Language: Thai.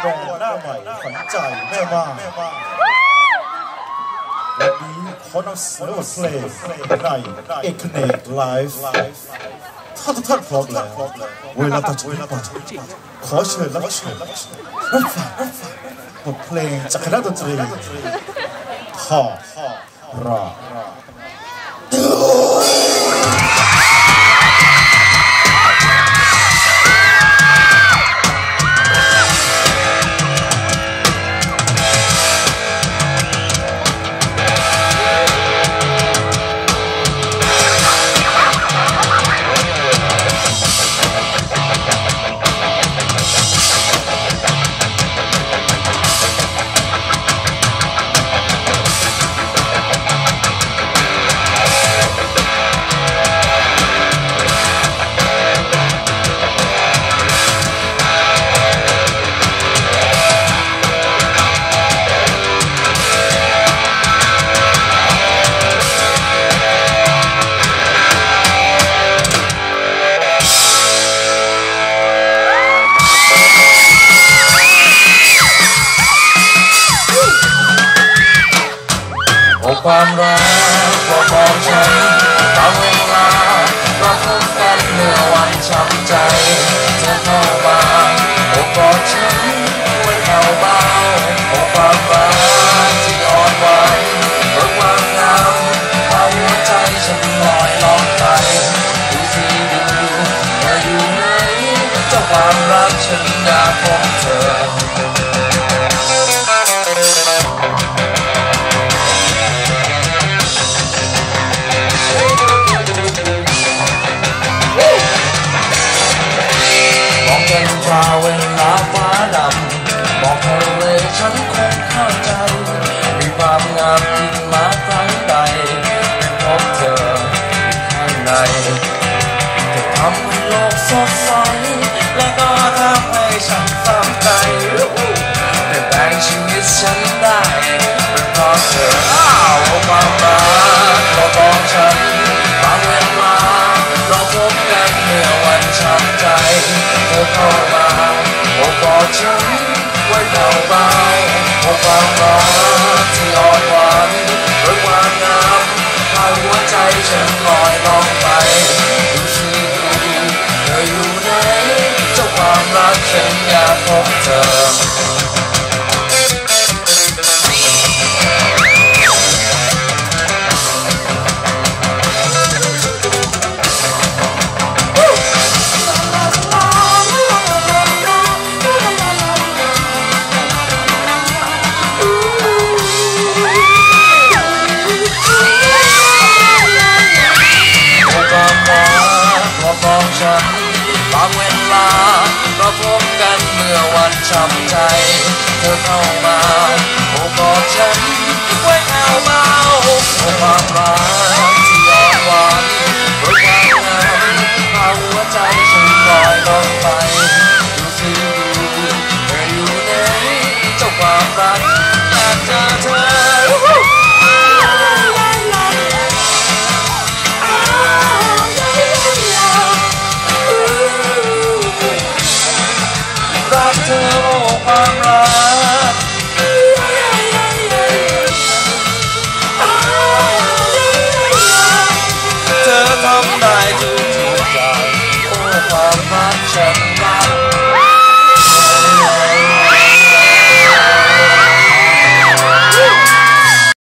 แบรนด์หน้าใหม่ขวัญใจแม่บ้านวันนี้ขอนำเสนอเพลงในเอกเนกไลฟ์ถ้าทุกท่านพร้อมแล้วเวลาตัดชุดไปขอเชิญรับชมรับฟังบทเพลงจากคณะดนตรีพ่อราความรักก็มองฉันตามเวลาเราพบกันเมื่อวันช้ำใจเธอเข้ามาโอบกอดฉันไว้เข้าเบาโอบความรักที่อ่อนไหวเบิกความงามพาหัวใจฉันลอยล่องไปดูสิดูเธออยู่ไหนเจ้าความรักฉันอยากพบเธอเวลาฟ้าดำบอกเธอเลยฉันคงเข้าใจมีความงามที่มาครั้งใดพบเธอข้างในจะทำให้โลกสดใสและก็ทำให้ฉันสบใจแต่แบ่งชีวิตฉันได้เป็นเพราะเธอความรักก็บอกฉันบางเวลาเราพบกันเมื่อวันช้ำใจเธอเข้ามาโอบกอดฉันไว้เบาๆโอบความรักที่อ่อนหวานด้วยความงามพาหัวใจฉันลอยล่องไปดูสิดูเธออยู่ไหนเจ้าความรักฉันอยากพบเธอบางเวลาเราพบกันเมื่อวันช้ำใจเธอเข้ามาโอบกอดฉันไว้เอาเบาโอบความรักที่อ่อนหวานด้วยความงามพาหัวใจฉันลอยล่องไปดูสิดูเธออยู่ไหนเจ้าความรักอยากเจอเธอเธอโอ้ความรักเธอทำได้ทุกอย่างโอ้ความรักฉันรัก